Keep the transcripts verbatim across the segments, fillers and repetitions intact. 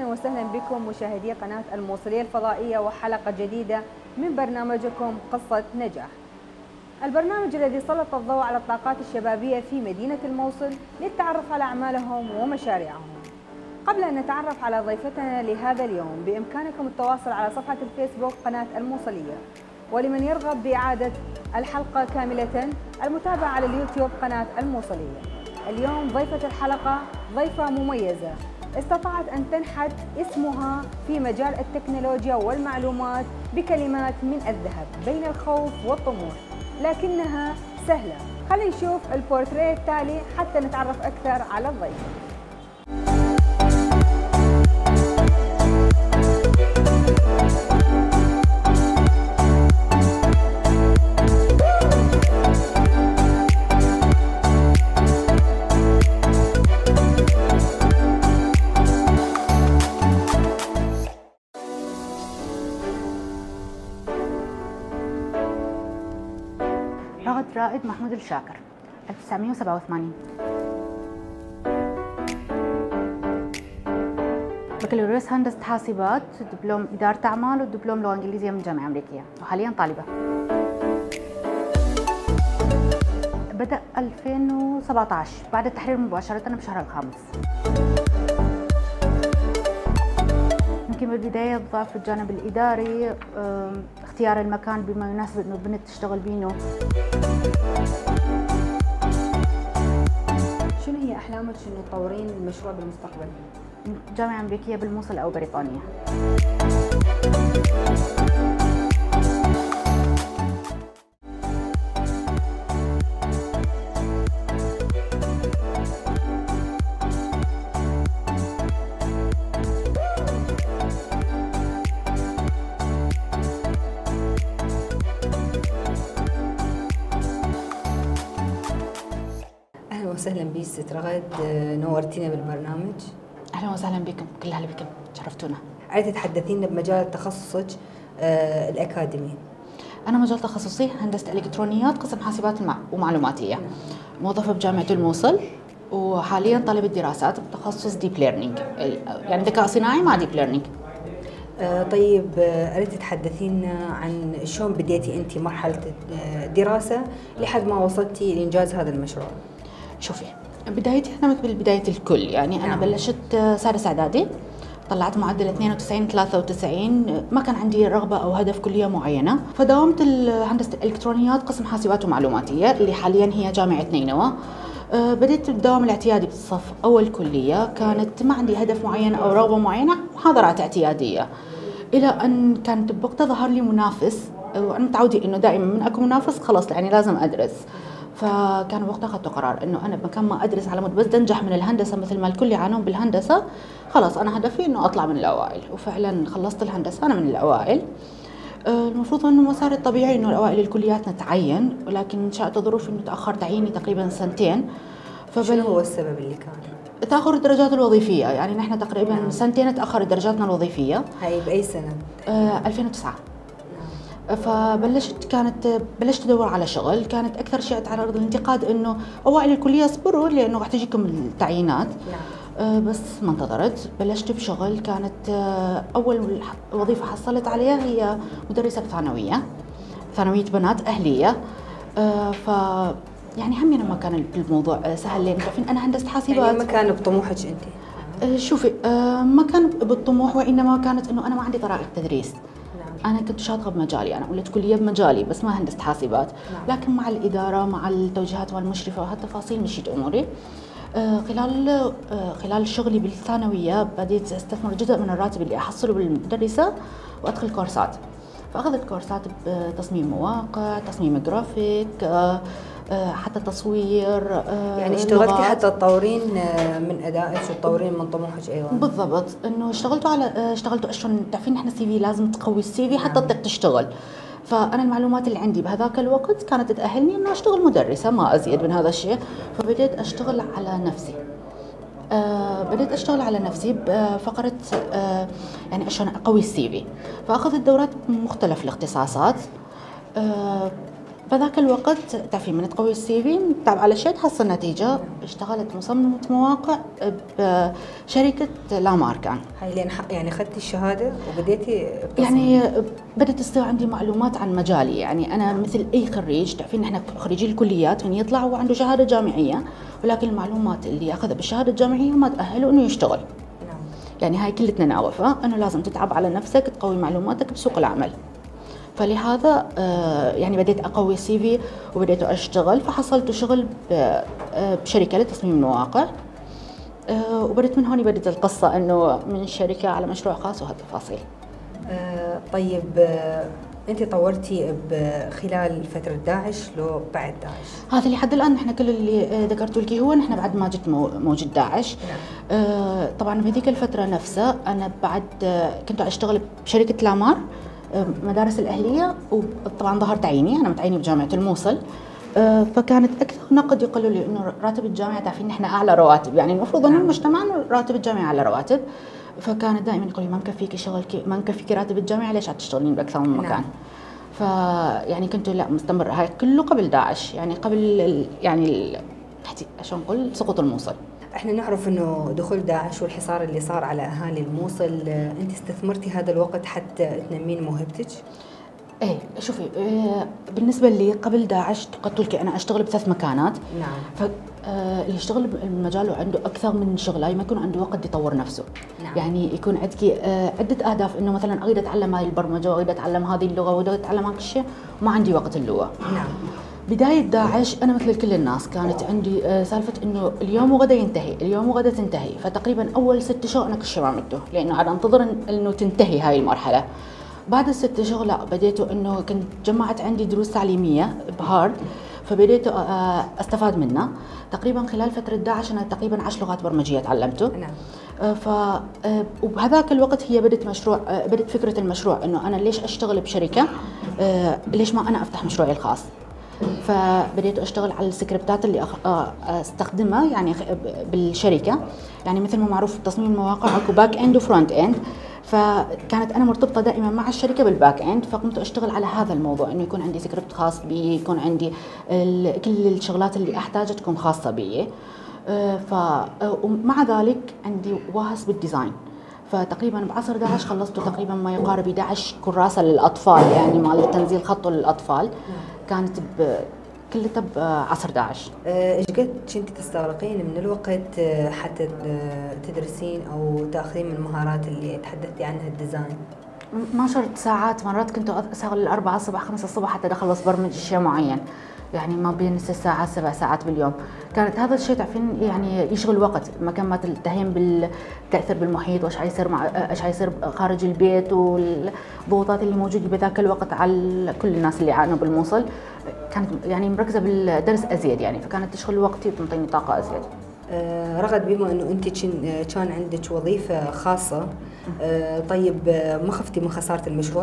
وسهلا بكم مشاهدي قناة الموصلية الفضائية وحلقة جديدة من برنامجكم قصة نجاح. البرنامج الذي سلط الضوء على الطاقات الشبابية في مدينة الموصل للتعرف على أعمالهم ومشاريعهم. قبل أن نتعرف على ضيفتنا لهذا اليوم بإمكانكم التواصل على صفحة الفيسبوك قناة الموصلية، ولمن يرغب بإعادة الحلقة كاملة المتابعة على اليوتيوب قناة الموصلية. اليوم ضيفة الحلقة ضيفة مميزة استطاعت أن تنحت اسمها في مجال التكنولوجيا والمعلومات بكلمات من الذهب بين الخوف والطموح، لكنها سهلة. خلينا نشوف البورتريه التالي حتى نتعرف أكثر على الضيفة. رغد رائد محمود الشاكر ألف وتسعمئة وسبعة وثمانين. بكالوريوس هندسة حاسبات، دبلوم إدارة أعمال ودبلوم لغة إنجليزية من الجامعة الأمريكية، وحاليا طالبة. بدأ ألفين وسبعة عشر بعد التحرير مباشرة بشهر الخامس. يمكن بالبداية الضعف في الجانب الإداري، اختيار المكان بما يناسب إنه البنت تشتغل بينه. شنو هي أحلامك شنو تطورين المشروع بالمستقبل؟ جامعة أمريكية بالموصل أو بريطانيا. أهلا وسهلا بك ست رغد، نورتينا بالبرنامج. أهلا وسهلا بكم، كل أهلا بكم، شرفتونا. عايزة تتحدثينا بمجال تخصصك آه الأكاديمي. أنا مجال تخصصي هندسة إلكترونيات، قسم حاسبات ومعلوماتية. نعم. موظفة بجامعة الموصل، وحاليا طالبة دراسات بتخصص ديب ليرنينج، يعني ذكاء صناعي مع ديب ليرنينج. آه طيب، أريد تتحدثينا عن شلون بديتي أنت مرحلة الدراسة لحد ما وصلتي لإنجاز هذا المشروع؟ شوفي، بدايتي أنا مثل بداية الكل، يعني أنا نعم. بلشت سادس إعدادي، طلعت معدل اثنين وتسعين ثلاثة وتسعين، ما كان عندي رغبة أو هدف كلية معينة، فداومت هندسة الإلكترونيات قسم حاسبات ومعلوماتية اللي حاليا هي جامعة نينوى. بديت الدوام الاعتيادي بالصف أول كلية، كانت ما عندي هدف معين أو رغبة معينة، محاضرات اعتيادية، إلى أن كانت بوقتها ظهر لي منافس، وأنا متعودة إنه دائما من أكو منافس خلاص يعني لازم أدرس. فكان وقتها أخذت قرار إنه أنا بمكان ما أدرس على مود بس أنجح من الهندسة مثل ما الكل يعانون بالهندسة، خلاص أنا هدفي إنه أطلع من الأوائل، وفعلا خلصت الهندسة أنا من الأوائل. المفروض إنه مساري الطبيعي إنه الأوائل الكليات نتعين، ولكن شاءت الظروف إنه تأخر تعييني تقريبا سنتين. فبل شنو هو السبب اللي كان؟ تأخر الدرجات الوظيفية، يعني نحن تقريبا نعم. سنتين تأخر درجاتنا الوظيفية. هاي بأي سنة؟ آه ألفين وتسعة. فبلشت كانت بلشت ادور على شغل، كانت اكثر شيء اتعرض للانتقاد انه اوائل الكليه اصبروا لانه راح تجيكم التعيينات. نعم. أه بس ما انتظرت، بلشت بشغل. كانت أه اول وظيفه حصلت عليها هي مدرسه بثانويه، ثانويه بنات اهليه. أه ف يعني همي ما كان الموضوع سهل لان تعرفين انا هندسه حاسبات. يعني ما كان بطموحك انت؟ أه شوفي، أه ما كان بالطموح، وانما كانت انه انا ما عندي طريقه تدريس. أنا كنت شاطرة بمجالي، أنا قلت كلية بمجالي بس ما هندسة حاسبات، لكن مع الإدارة مع التوجيهات والمشرفة وهالتفاصيل مشيت أموري. آه خلال آه خلال شغلي بالثانوية بديت أستثمر جزء من الراتب اللي أحصله بالمدرسة وأدخل كورسات، فأخذت كورسات بتصميم مواقع، تصميم جرافيك، آه حتى تصوير. يعني اشتغلتي حتى تطورين من ادائك وتطورين من طموحك ايضا؟ بالضبط، انه اشتغلتوا على اشتغلتوا اشلون تعرفين احنا السي في لازم تقوي السي في حتى تقدر تشتغل. فانا المعلومات اللي عندي بهذاك الوقت كانت تاهلني انه اشتغل مدرسه، ما ازيد من هذا الشيء. فبديت اشتغل على نفسي. أه بديت اشتغل على نفسي بفقره أه يعني عشان اقوي السي في، فاخذت دورات بمختلف الاختصاصات. أه فذاك الوقت تعرفين من تقوي السي في تعب على شيء تحصل نتيجه. اشتغلت مصممه مواقع بشركه لامار كان. هاي لين يعني اخذتي الشهاده وبديتي يعني بدات تصير عندي معلومات عن مجالي. يعني انا مثل اي خريج، تعرفين احنا خريجي الكليات من يطلع هو عنده شهاده جامعيه، ولكن المعلومات اللي ياخذها بالشهاده الجامعيه ما تاهله انه يشتغل. نعم. يعني هاي كلتنا نعرفها، انه لازم تتعب على نفسك تقوي معلوماتك بسوق العمل. فلهذا يعني بديت اقوي السي في وبديت اشتغل، فحصلت شغل بشركه لتصميم المواقع، وبدت من هون بدت القصه انه من شركه على مشروع خاص وهالتفاصيل. طيب انت طورتي خلال فتره داعش لو بعد داعش؟ هذا لحد الان احنا كل اللي ذكرته لك هو نحن بعد ما جت موجود داعش. نعم. طبعا في ذيك الفتره نفسها انا بعد كنت اشتغل بشركه لامار مدارس الأهلية، وطبعا ظهر تعييني، أنا متعينة بجامعة الموصل. فكانت أكثر نقد يقولوا لي إنه راتب الجامعة، تعرفين نحن أعلى رواتب، يعني المفروض إنه المجتمع إنه راتب الجامعة أعلى رواتب. فكانت دائما يقول لي ما مكفيكي شغل، ما مكفيكي راتب الجامعة، ليش تشتغلين بأكثر من مكان؟ فيعني كنت لا مستمر. هاي كله قبل داعش، يعني قبل يعني شو نقول سقوط الموصل. احنا نعرف انه دخول داعش والحصار اللي صار على اهالي الموصل، انت استثمرتي هذا الوقت حتى تنمين موهبتك؟ ايه شوفي، إيه بالنسبه لي قبل داعش قلت لك انا اشتغل بثلاث مكانات. نعم. فاللي يشتغل بالمجال وعنده اكثر من شغله ما يكون عنده وقت يطور نفسه. نعم. يعني يكون عندك عده اهداف، انه مثلا اريد اتعلم هاي البرمجه، اريد اتعلم هذه اللغه، واريد اتعلم هذا الشيء، وما عندي وقت اللغه. نعم. بداية داعش أنا مثل كل الناس كانت عندي سالفة إنه اليوم وغدا ينتهي، اليوم وغدا تنتهي. فتقريبا أول ست شهور أنا كل شيء ما عملته، لأنه أنا أنتظر إنه تنتهي هاي المرحلة. بعد الست شهور لا، بديتوا إنه كنت جمعت عندي دروس تعليمية بهارد، فبديت أستفاد منها. تقريبا خلال فترة داعش أنا تقريبا عشر لغات برمجية تعلمته. نعم. ف وبهذاك الوقت هي بدت مشروع، بدت فكرة المشروع إنه أنا ليش أشتغل بشركة، ليش ما أنا أفتح مشروعي الخاص. فبديت اشتغل على السكريبتات اللي استخدمها يعني بالشركه. يعني مثل ما معروف تصميم المواقع اكو باك اند وفرونت اند، فكانت انا مرتبطه دائما مع الشركه بالباك اند، فقمت اشتغل على هذا الموضوع، انه يكون عندي سكريبت خاص بي، يكون عندي كل الشغلات اللي احتاجها تكون خاصه بي. فمع ذلك عندي واهس بالديزاين. فتقريبا بعصر داعش خلصت تقريبا ما يقارب احد عشر كراسه للاطفال، يعني مال تنزيل خطه للاطفال. كانت كلها بعصر داعش. ايش قد كنتي تستغرقين من الوقت حتى تدرسين او تاخذين من المهارات اللي تحدثتي عنها الديزاين؟ ما شرط ساعات، مرات كنت اشتغل الأربعة الصبح خمسة الصبح حتى اخلص برمج شيء معين، يعني ما بين ست ساعات سبع ساعات باليوم. كانت هذا الشيء تعرفين يعني يشغل وقت، ما كان ما تلتهين بالتاثير بالمحيط وايش حيصير مع ايش حيصير خارج البيت، والضغوطات اللي موجوده بذاك الوقت على كل الناس اللي عانوا بالموصل. كانت يعني مركزه بالدرس ازيد، يعني فكانت تشغل وقتي وتنطيني طاقه ازيد. آه رغد، بما انه انت كان عندك وظيفه خاصه، آه طيب ما خفتي من خساره المشروع؟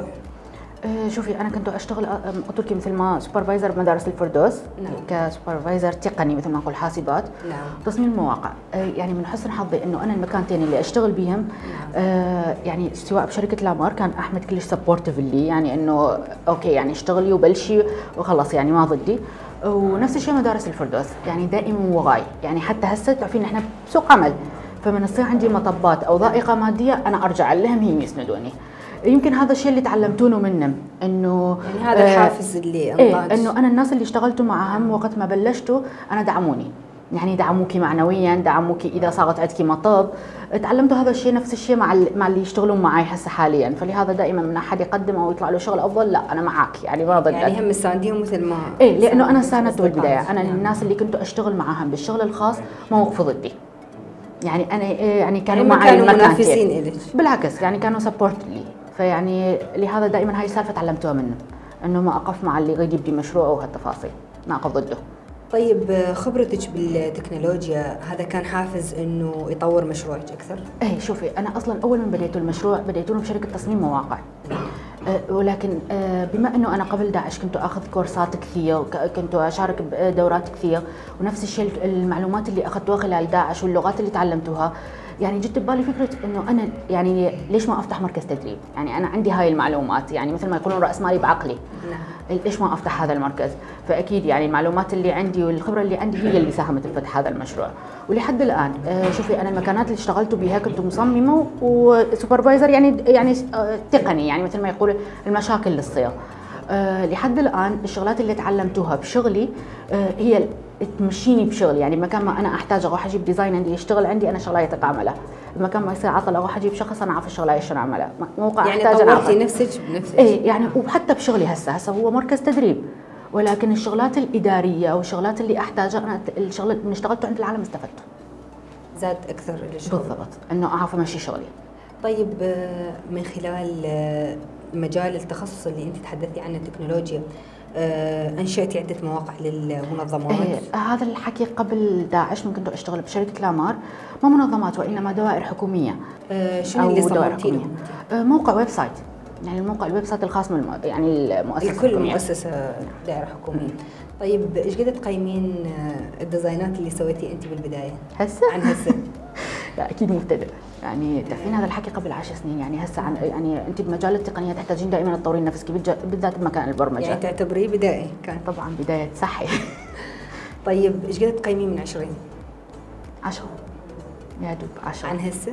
شوفي انا كنت اشتغل قلت مثل ما سوبرفايزر بمدارس الفردوس. نعم. كسوبرفايزر تقني مثل ما نقول حاسبات. نعم. تصميم المواقع. يعني من حسن حظي انه انا المكانتين اللي اشتغل بيهم، نعم. آه يعني سواء بشركه لامار كان احمد كلش سبورتيف لي، يعني انه اوكي يعني اشتغلي وبلشي وخلص يعني ما ضدي. ونفس الشيء مدارس الفردوس، يعني دائما وراي، يعني حتى هسه تعرفين احنا بسوق عمل، فمن يصير عندي مطبات او ضائقه ماديه انا ارجع لهم هم يسندوني. يمكن هذا الشيء اللي تعلمتونه منهم، انه يعني هذا الحافز اللي انضاج. إيه انه انا الناس اللي اشتغلتوا معهم وقت ما بلشتوا انا دعموني، يعني دعموكي معنويا، دعموكي اذا صارت عندك مطب. تعلمتوا هذا الشيء نفس الشيء مع مع اللي يشتغلون معي هسه حاليا. فلهذا دائما من احد يقدم او يطلع له شغل افضل، لا انا معك، يعني ما ضدك، يعني هم مسانديهم مثل ما ايه، لانه انا ساندته بالبدايه. انا نعم. الناس اللي كنت اشتغل معهم بالشغل الخاص ما وقفوا ضدي، يعني انا يعني كانوا يعني معي كانوا منافسين الك، بالعكس يعني كانوا سبورت لي. فيعني لهذا دائما هاي السالفه تعلمتوها منه، انه ما اقف مع اللي يريد يبدي مشروع وهالتفاصيل، ما اقف ضده. طيب خبرتك بالتكنولوجيا هذا كان حافز انه يطور مشروعك اكثر؟ ايه شوفي انا اصلا اول ما بديت المشروع بديتونه بشركه تصميم مواقع. أه ولكن أه بما انه انا قبل داعش كنت اخذ كورسات كثير، كنت اشارك بدورات كثير، ونفس الشيء المعلومات اللي اخذتوها خلال داعش واللغات اللي تعلمتوها يعني جت ببالي فكره انه انا يعني ليش ما افتح مركز تدريب؟ يعني انا عندي هاي المعلومات، يعني مثل ما يقولون راس مالي بعقلي. نعم. ليش ما افتح هذا المركز؟ فاكيد يعني المعلومات اللي عندي والخبره اللي عندي هي اللي ساهمت بفتح هذا المشروع. ولحد الان شوفي انا المكانات اللي اشتغلت بها كنت مصممه وسوبرفايزر، يعني يعني تقني، يعني مثل ما يقولوا المشاكل اللي تصير. أه لحد الان الشغلات اللي تعلمتوها بشغلي أه هي تمشيني بشغلي، يعني مكان ما انا احتاج اروح اجيب ديزاين عندي يشتغل عندي انا شغلايتك اعملها، بمكان ما يصير عطل اروح اجيب شخص انا اعرف الشغلايه شلون اعملها، موقع يعني احتاج انا طورتي نفسك بنفسك. اي يعني وحتى بشغلي هسه هسه هو مركز تدريب، ولكن الشغلات الاداريه والشغلات اللي احتاجها انا الشغل اللي اشتغلته عند العالم استفدته. زاد اكثر الشغل. بالضبط، انه اعرف امشي شغلي. طيب من خلال مجال التخصص اللي انت تحدثتي عنه التكنولوجيا، انشأتي عده مواقع للمنظمات. إيه هذا الحكي قبل داعش، من كنت اشتغل بشركه لامار، ما منظمات وانما دوائر حكوميه. أه شنو اللي صممتيه؟ أه موقع ويب سايت، يعني الموقع الويب سايت الخاص من الم... يعني المؤسسه لكل الحكومية. مؤسسه دائره حكوميه. طيب ايش قد تقيمين الديزاينات اللي سويتي انت بالبدايه؟ هسه؟ عن هسه؟ لا اكيد مبتدئ، يعني تعرفين هذا الحكي قبل عشر سنين، يعني هسه عن يعني انت بمجال التقنيه تحتاجين دائما تطورين نفسك بالذات بمكان البرمجه. يعني تعتبريه بدائي كان؟ طبعا بدايه صحي. طيب ايش قد تقيمين من عشرين؟ عشرة يا دوب عشرة. عن هسه؟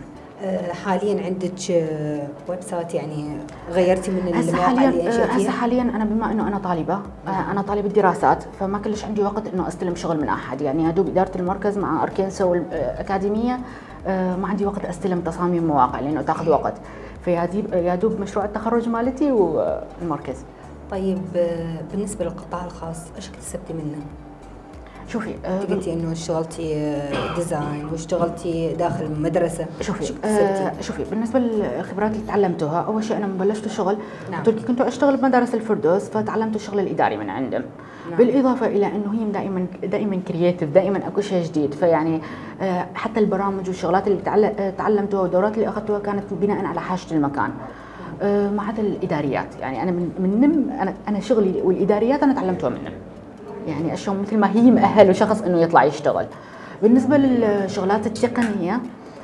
آه حاليا عندك آه ويب سايت، يعني غيرتي من المواقع اللي انشأتيها؟ هسه حاليا انا بما انه انا طالبه، آه انا طالبه دراسات، فما كلش عندي وقت انه استلم شغل من احد، يعني يا دوب اداره المركز مع اركينسا والاكاديميه آه ما عندي وقت استلم تصاميم مواقع لانه تاخذ وقت، فيا يا دوب مشروع التخرج مالتي والمركز. طيب آه بالنسبه للقطاع الخاص ايش اكتسبتي منه؟ شوفي قلتي انه اشتغلتي ديزاين واشتغلتي داخل مدرسه. شوفي آه شوفي بالنسبه للخبرات اللي تعلمتوها، اول شيء انا من بلشت الشغل نعم. كنت اشتغل بمدارس الفردوس، فتعلمت الشغل الاداري من عندهم نعم. بالاضافه الى انه هي دائما دائما كرييتيف، دائما اكو شيء جديد، فيعني آه حتى البرامج والشغلات اللي تعلمتوها والدورات اللي اخذتوها كانت بناء على حاجه المكان. آه ما عدا الاداريات، يعني انا من من انا انا شغلي والاداريات انا تعلمتوها منهم، يعني اشياء مثل ما هي مؤهل شخص انه يطلع يشتغل. بالنسبه للشغلات التقنيه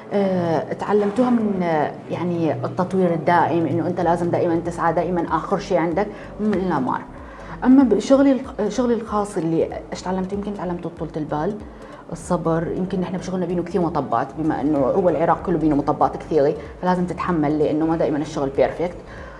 أه تعلمتوها من أه يعني التطوير الدائم، انه انت لازم دائما تسعى، دائما اخر شيء عندك من الامار. اما بشغلي شغلي الخاص اللي ايش تعلمت، يمكن تعلمت طولة البال، الصبر، يمكن احنا بشغلنا بينه كثير مطبات، بما انه هو العراق كله بينه مطبات كثيره، فلازم تتحمل لانه ما دائما الشغل بيرفكت.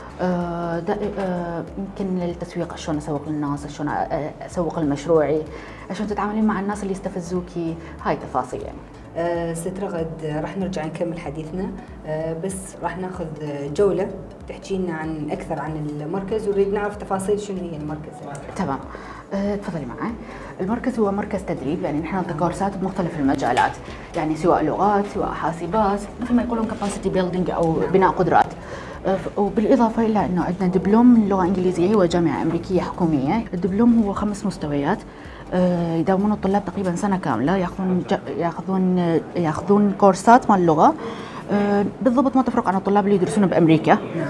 آه آه يمكن للتسويق، شلون اسوق للناس، شلون اسوق لمشروعي، شلون تتعاملين مع الناس اللي يستفزوكي، هاي تفاصيل يعني. آه ست رغد راح نرجع نكمل حديثنا، آه بس راح ناخذ جوله تحكي لنا عن اكثر عن المركز، ونريد نعرف تفاصيل شنو هي المركز. تمام، أه تفضلي معي. المركز هو مركز تدريب، يعني نحن نعطي كورسات بمختلف المجالات، يعني سواء لغات سواء حاسبات، مثل ما يقولون كاباسيتي بيلدينج او بناء قدرات. وبالاضافه الى انه عندنا دبلوم من لغه انجليزيه، هو جامعه امريكيه حكوميه. الدبلوم هو خمس مستويات، يداومون الطلاب تقريبا سنه كامله، ياخذون ياخذون ياخذون كورسات مال اللغه، بالضبط ما تفرق عن الطلاب اللي يدرسون بامريكا. نعم.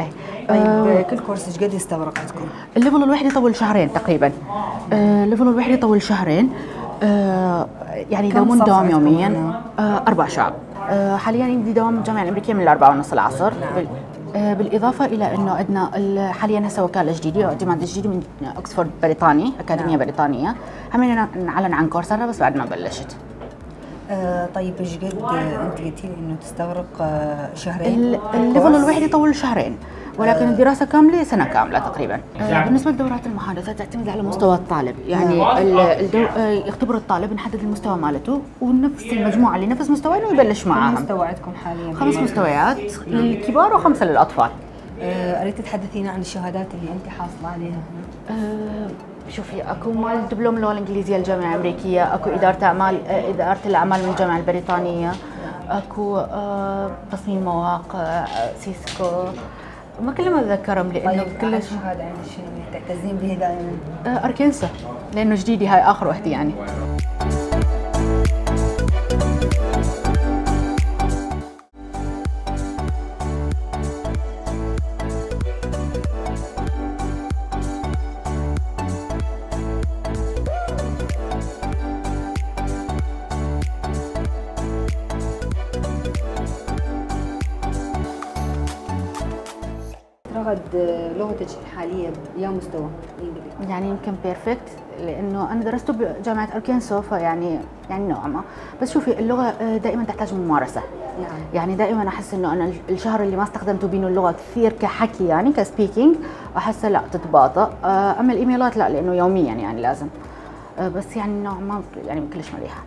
طيب كل كورس ايش قد يستغرق عندكم؟ الليفل الواحد يطول شهرين تقريبا. الليفل الواحد يطول شهرين، يعني يداومون دوام يوميا اربع شعب. حاليا عندي دوام الجامعه الامريكيه من الاربعه ونص العصر. نعم. بالاضافه الى انه عندنا حاليا هسه وكاله جديده، اعتماد جديد من اوكسفورد بريطاني، اكاديميه نعم. بريطانيه، هم نعلن عن كورسها بس بعد ما بلشت. آه طيب ايش قد انت قلتي لي انه تستغرق آه شهرين؟ الليفل الواحد يطول شهرين، ولكن الدراسه كامله سنه كامله تقريبا. آه بالنسبه لدورات المحادثه تعتمد على مستوى الطالب، يعني الدو... آه يختبر الطالب، نحدد المستوى مالته، ونفس المجموعه اللي نفس مستواه يبلش معاهم. كم مستوى عندكم حاليا؟ خمس مستويات للكبار وخمسه للاطفال. آه اريد تتحدثينا عن الشهادات اللي انت حاصله عليها هنا. آه شوفي اكو مال دبلوم اللغه الانجليزيه الجامعه الامريكيه، اكو اداره اعمال اداره الاعمال من الجامعه البريطانيه، اكو آه تصميم مواقع سيسكو، ما كل ما اتذكرهم لانه طيب كل شهاده عندك شنو تعتزين بها دائما؟ آه اركنسا، لانه جديدي هاي اخر وحده يعني. رغد لغتك الحاليه يا مستوى الانجليزي؟ يعني يمكن بيرفكت، لانه انا درسته بجامعه اركنسو، فيعني يعني نوعا ما. بس شوفي اللغه دائما تحتاج ممارسه. نعم. يعني دائما احس انه انا الشهر اللي ما استخدمته بينه اللغه كثير كحكي يعني كسبيكينج احسه لا تتباطأ. اما الايميلات لا، لانه يوميا يعني لازم. بس يعني نوعا ما يعني كلش مليحه.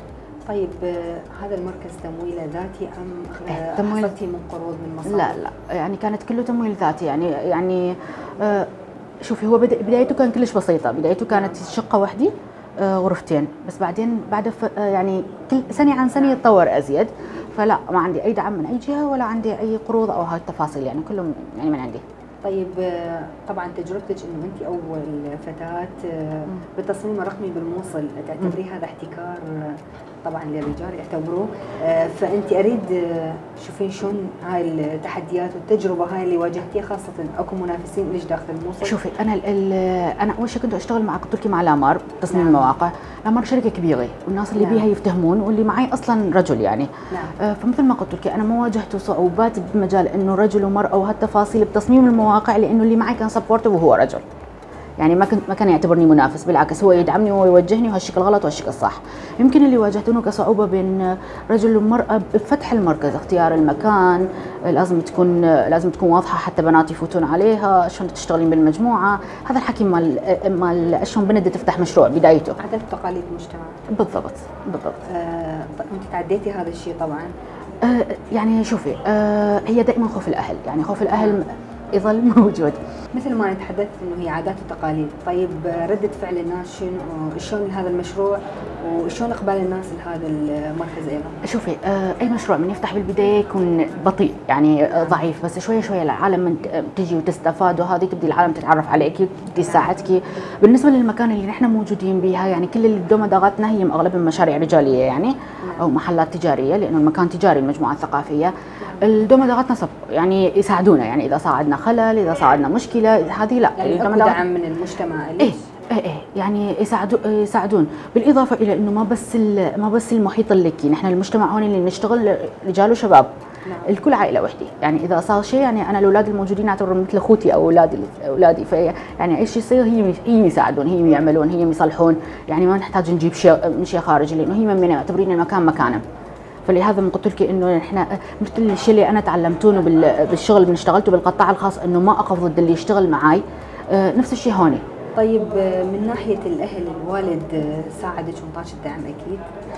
طيب هذا المركز تمويله ذاتي ام تمويل حصلتي من قروض من مصادر؟ لا لا، يعني كانت كله تمويل ذاتي. يعني يعني آه شوفي هو بدايته كان كلش بسيطه. بدايته كانت شقه وحدي آه غرفتين، بس بعدين بعد آه يعني كل سنه عن سنه يتطور ازيد. فلا ما عندي اي دعم من اي جهه ولا عندي اي قروض او هاي التفاصيل، يعني كله يعني من عندي. طيب طبعا تجربتك انه انت اول فتاه بالتصميم الرقمي بالموصل، تعتبري هذا احتكار طبعا للرجال يعتبروه، فانت اريد شوفين شلون هاي التحديات والتجربه هاي اللي واجهتيها، خاصه اكو منافسين ليش داخل الموصل؟ شوفي انا انا اول شيء كنت اشتغل مع قلت لك مع لامار تصميم نعم. المواقع. لامار شركه كبيره والناس اللي نعم. بيها يفتهمون، واللي معي اصلا رجل يعني نعم. فمثل ما قلت لك انا ما واجهت صعوبات بمجال انه رجل ومراه وهالتفاصيل بتصميم المواقع، لانه اللي معي كان سبورتيف وهو رجل. يعني ما كنت ما كان يعتبرني منافس، بالعكس هو يدعمني وهو يوجهني وهالشكل غلط وهالشكل صح. يمكن اللي واجهتونه كصعوبه بين رجل ومراه بفتح المركز، اختيار المكان لازم تكون لازم تكون واضحه حتى بنات يفوتون عليها، شلون تشتغلين بالمجموعه، هذا الحكي مال مال شلون بنت تفتح مشروع بدايته. عادات وتقاليد المجتمع. بالضبط بالضبط. آه انت تعديتي هذا الشيء طبعا. آه يعني شوفي آه هي دائما خوف الاهل، يعني خوف الاهل يظل موجود. مثل ما تحدثت انه هي عادات وتقاليد، طيب ردة فعل الناس شنو؟ شلون هذا المشروع وشلون اقبال الناس لهذا المركز ايضا؟ شوفي اي مشروع من يفتح بالبدايه يكون بطيء يعني ضعيف، بس شويه شويه العالم من تجي وتستفاد، وهذه تبدي العالم تتعرف عليك تبدي تساعدك. بالنسبه للمكان اللي نحن موجودين بها، يعني كل اللي بدو مداغاتنا هي اغلبها مشاريع رجاليه يعني او محلات تجاريه، لانه المكان تجاري المجموعه الثقافيه. الدومداغاتنا سب يعني يساعدونا، يعني اذا صعدنا خلل، اذا صعدنا مشكله، هذه لا يعني اكو دعم من المجتمع. ايه ايه ايه يعني يساعدوا يساعدون، بالاضافه الى انه ما بس ما بس المحيط اللكي، نحن المجتمع هون اللي نشتغل رجال وشباب. نعم. الكل عائله وحده، يعني اذا صار شيء يعني انا الاولاد الموجودين اعتبرهم مثل اخوتي او اولادي اولادي، في يعني اي شيء يصير هي هي يساعدون، هي يعملون، هي يصلحون، يعني ما نحتاج نجيب شيء من شيء خارجي، لانه هي من يعتبرين المكان مكانه. فلهذا ما قلت لك انه احنا مثل الشيء اللي انا تعلمتونه بالشغل اللي اشتغلته بالقطاع الخاص، انه ما اقف ضد اللي يشتغل معي، نفس الشيء هون. طيب من ناحيه الاهل، الوالد ساعدك وانطاك الدعم اكيد؟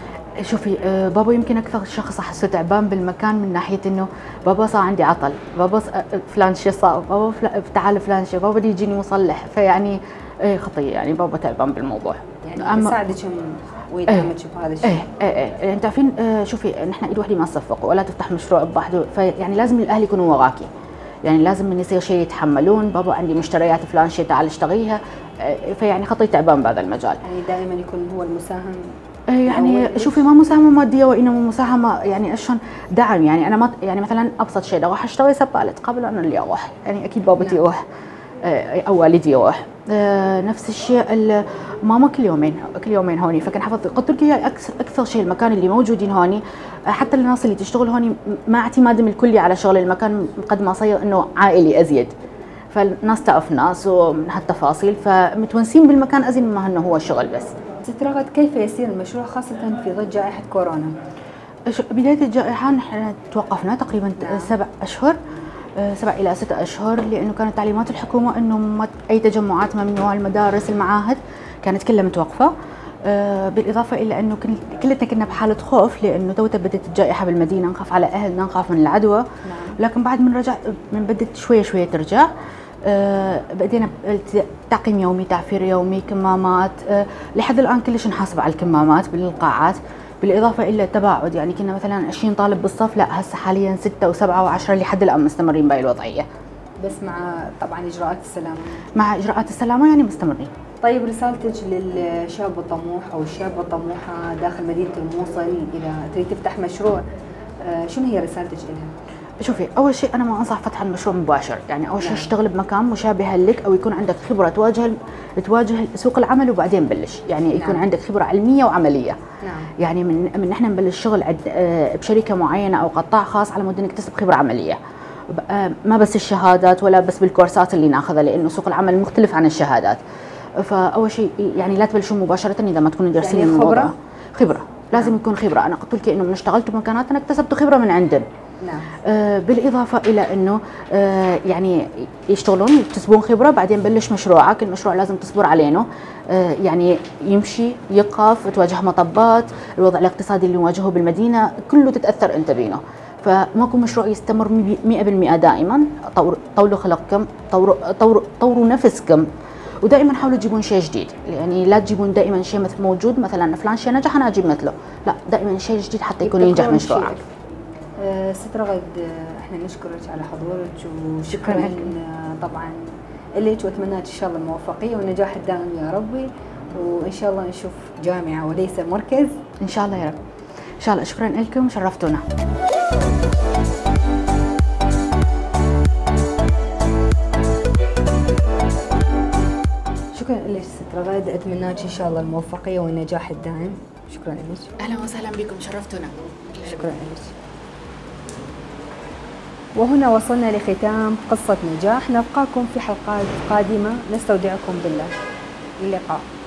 شوفي بابا يمكن اكثر شخص احسه تعبان بالمكان، من ناحيه انه بابا صار عندي عطل، بابا فلان شيء صار، بابا تعال فلان شيء، بابا يجيني مصلح، فيعني خطيه يعني بابا تعبان بالموضوع. يعني يساعدك ويدعمك بهذا الشيء. ايه ايه ايه انت عارفين اه شوفي نحن ايد وحده ما تصفق ولا تفتح مشروع بوحده، فيعني لازم الاهل يكونوا وراكي، يعني لازم من يصير شيء يتحملون، بابا عندي مشتريات فلان شيء تعال اشتغيها، اه فيعني خطي تعبان بهذا المجال. يعني دائما يكون هو المساهم. يعني شوفي ما مساهمه ماديه وانما مساهمه يعني شلون دعم، يعني انا ما يعني مثلا ابسط شيء اروح اشتري سبالة قبل انا اللي اروح، يعني اكيد بابتي يروح او والدي يروح. نفس الشيء ماما كل يومين كل يومين هوني، فكان حفظت قلت لك هي اكثر اكثر شيء المكان اللي موجودين هوني، حتى الناس اللي تشتغل هوني مع اعتمادهم الكلي على شغل المكان قد ما صير انه عائلي ازيد، فالناس تعرف ناس ومن هالتفاصيل، فمتونسين بالمكان ازيد ما انه هو شغل بس. ست رغد كيف يسير المشروع خاصه في ظل جائحه كورونا؟ بدايه الجائحه نحن توقفنا تقريبا نعم. سبع اشهر سبع الى ست اشهر، لانه كانت تعليمات الحكومه انه اي تجمعات ممنوعه، المدارس المعاهد كانت كلها متوقفه، بالاضافه الى انه كلنا كنا بحاله خوف، لانه توته بدت الجائحه بالمدينه، نخاف على اهلنا، نخاف من العدوى. نعم. لكن بعد من رجع من بدت شويه شويه ترجع، بدينا تعقيم يومي، تعفير يومي، كمامات، لحد الان كلش نحاسب على الكمامات بالقاعات، بالاضافه الى التباعد، يعني كنا مثلا عشرين طالب بالصف، لا هسه حاليا ستة وسبعة وعشرة لحد الان مستمرين بهاي الوضعيه. بس مع طبعا اجراءات السلامه. مع اجراءات السلامه يعني مستمرين. طيب رسالتك للشاب الطموح او الشابه الطموحه داخل مدينه الموصل اذا تريد تفتح مشروع، شنو هي رسالتك لها؟ شوفي اول شيء انا ما انصح فتح المشروع مباشر، يعني اول شيء اشتغل بمكان مشابه لك او يكون عندك خبره تواجه تواجه سوق العمل وبعدين بلش، يعني يكون نعم. عندك خبره علميه وعمليه. نعم. يعني من من احنا نبلش شغل عند بشركه معينه او قطاع خاص على مود نكتسب خبره عمليه، ما بس الشهادات ولا بس بالكورسات اللي ناخذها، لانه سوق العمل مختلف عن الشهادات. فاول شيء يعني لا تبلشوا مباشره اذا ما تكونوا دارسين يعني الموضوع. خبره خبره لازم يكون خبره. انا قلت لك انه من اشتغلت بمكانات انا اكتسبت خبره من عندن. نعم. آه بالاضافه الى انه آه يعني يشتغلون يكتسبون خبره، بعدين بلش مشروعك. المشروع لازم تصبر علينه، آه يعني يمشي يقف، تواجه مطبات، الوضع الاقتصادي اللي نواجهه بالمدينه كله تتاثر انت بينه. فماكو مشروع يستمر مئة بالمئة دائما. طور طولوا خلقكم، طوروا طوروا طوروا نفسكم، ودائما حاولوا تجيبون شيء جديد. يعني لا تجيبون دائما شيء مثل موجود، مثلا فلان شيء نجح انا اجيب مثله، لا دائما شيء جديد حتى يكون ينجح مشروعك. أه ست رغد، احنا نشكرك على حضورك وشكرا أه طبعا لك، واتمنى لك ان شاء الله الموفقيه والنجاح الدائم يا ربي، وان شاء الله نشوف جامعه وليس مركز ان شاء الله يا رب. ان شاء الله. شكرا لكم، شرفتونا. شكرا لك ست رغد، اتمنى لك ان شاء الله الموفقيه والنجاح الدائم. شكرا لك. اهلا وسهلا بكم، شرفتونا. شكرا لك. وهنا وصلنا لختام قصة نجاح، نلقاكم في حلقات قادمة، نستودعكم بالله، اللقاء.